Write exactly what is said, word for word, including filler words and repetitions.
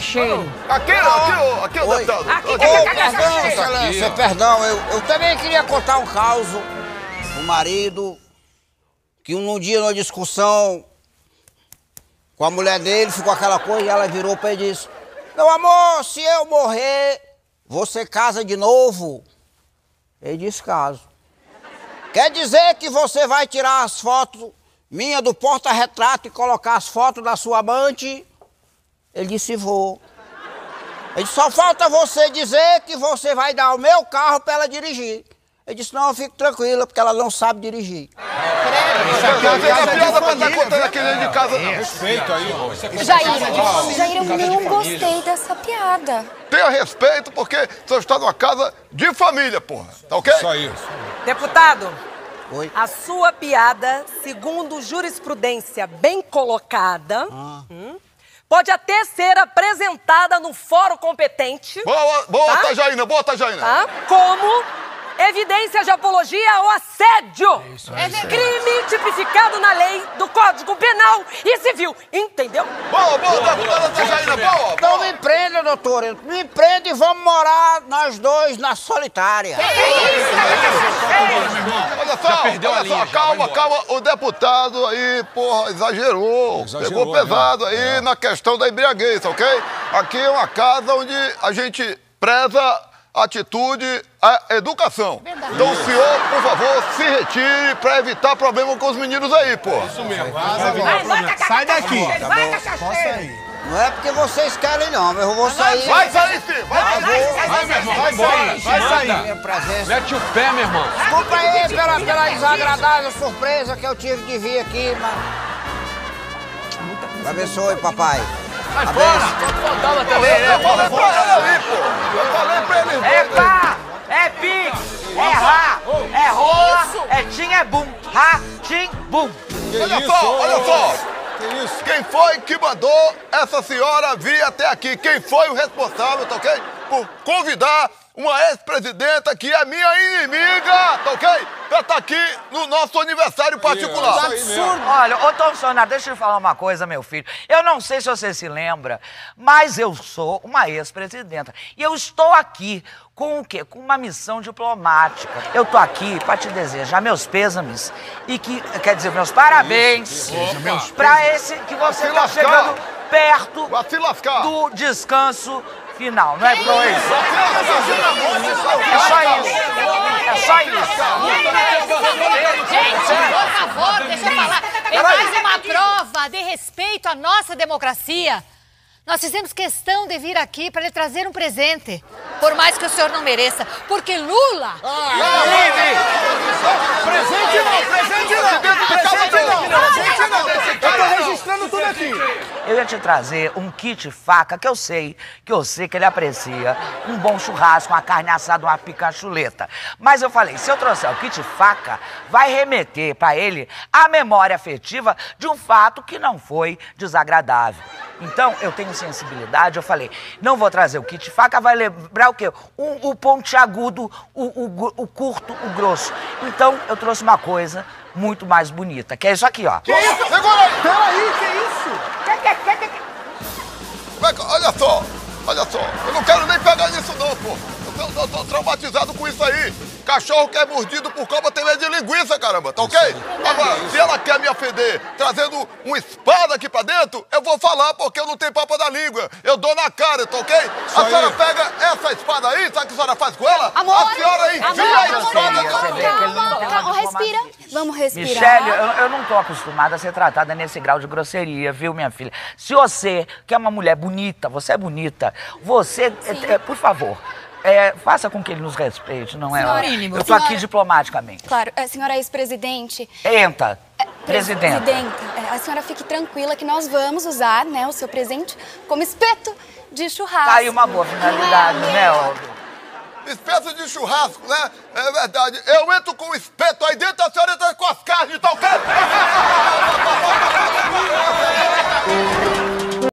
cachaceiro. Aqui, aqui, aqui, Oi. deputado. Aqui, Aqui. aqui, perdão, excelência, perdão. Eu, eu também queria contar um caos. O marido, que um dia, numa discussão com a mulher dele, ficou aquela coisa e ela virou pra ele e disse: meu amor, se eu morrer, você casa de novo? Ele disse: caso. Quer dizer que você vai tirar as fotos minha do porta-retrato e colocar as fotos da sua amante? Ele disse: vou. Ele disse: só falta você dizer que você vai dar o meu carro para ela dirigir. Ele disse: não, fique tranquila, porque ela não sabe dirigir. Respeito aí, Jair, Jair, eu não gostei dessa piada. Tenha respeito, porque você está numa casa de família, porra. Tá ok? Só isso. Deputado, Oi? a sua piada, segundo jurisprudência bem colocada, Ah. hum, pode até ser apresentada no fórum competente. Boa, boa, Tá? Tajaína, boa, Tajaína. Tá? Como evidência de apologia ao assédio. É crime tipificado na lei do Código Penal e Civil. Entendeu? Boa, boa, deputada Tajaína, boa. Não me prenda, doutora. Me prenda e vamos morar nós dois na solitária. Olha só, perdeu olha a linha, só, já, calma, vai embora. calma. O deputado aí, porra, exagerou. Exagerou, Pegou pesado aí é. na questão da embriaguez, ok? Aqui é uma casa onde a gente preza a atitude, a educação. Então o senhor, por favor, se retire pra evitar problema com os meninos aí, porra. Isso mesmo. Sai daqui. Vai, cachaceiro! Não é porque vocês querem, não, mas eu vou sair. Vai sair sim, vai sair. Vai, meu irmão, Vai sair, vai sair. Minha presença. Mete o pé, meu irmão. Desculpa aí pela, pela desagradável surpresa que eu tive de vir aqui, mas... Abençoe, papai. Vai fora. Faltava também, Eu falei pra ele ali, pô. Eu falei pra ele. É pá, é pix, é rá, é rola, é tim, é bum. Rá, tim, bum. Olha isso, só, ô, olha ô, só. Que isso? Quem foi que mandou essa senhora vir até aqui? Quem foi o responsável, tá ok? Por convidar uma ex-presidenta que é minha inimiga, tá ok? Pra estar aqui no nosso aniversário particular. Isso aí mesmo. Olha, ô Tom Sonar, deixa eu falar uma coisa, meu filho. Eu não sei se você se lembra, mas eu sou uma ex-presidenta. E eu estou aqui com o quê? Com uma missão diplomática. Eu tô aqui pra te desejar meus pêsames e que, quer dizer, meus parabéns pra esse que você se tá lascar. chegando perto Vai se lascar. do descanso final, não é, Chloe? É só isso. É só isso. Gente, por favor, deixa eu falar. É mais uma prova de respeito à nossa democracia. Nós fizemos questão de vir aqui para lhe trazer um presente. Por mais que o senhor não mereça. Porque Lula... Presente não, presente não. Presente não, presente não. Eu tô registrando tudo aqui. Eu ia te trazer um kit faca, que eu sei, que eu sei que ele aprecia. Um bom churrasco, uma carne assada, uma picachuleta. Mas eu falei, se eu trouxer o kit faca, vai remeter pra ele a memória afetiva de um fato que não foi desagradável. Então, eu tenho sensibilidade, eu falei, não vou trazer o kit faca, vai lembrar o quê? O, o pontiagudo, o, o, o curto, o grosso. Então, eu trouxe uma coisa muito mais bonita, que é isso aqui, ó. Que isso? Segura aí. Peraí, que isso? Vem cá, olha só, olha só. Eu não quero nem pegar nisso não, pô. Eu tô, eu tô traumatizado com isso aí. Cachorro que é mordido por cobra tem medo de linguiça, caramba, tá ok? Agora, se ela quer me ofender trazendo uma espada aqui pra dentro, eu vou falar porque eu não tenho papo da língua. Eu dou na cara, tá ok? A senhora pega essa espada aí, sabe o que a senhora faz com ela? Amor, a senhora enfia amor, a amor, espada... amor, Você vê que ele não tem uma calma, calma, respira. diplomacia. Vamos respirar. Michele, eu, eu não tô acostumada a ser tratada nesse grau de grosseria, viu, minha filha? Se você, que é uma mulher bonita, você é bonita, você, é, é, por favor, é, faça com que ele nos respeite, não é? Senhora, eu tô senhora- aqui diplomaticamente. Claro, a senhora ex-presidente... Entra, é, presidenta. Presidenta, é, a senhora fique tranquila que nós vamos usar, né, o seu presente como espeto de churrasco. Tá aí uma boa finalidade, Não é, né, meu? ó? Espécie de churrasco, né? É verdade. Eu entro com o espeto aí dentro, a senhora entra com as carnes, tá ok?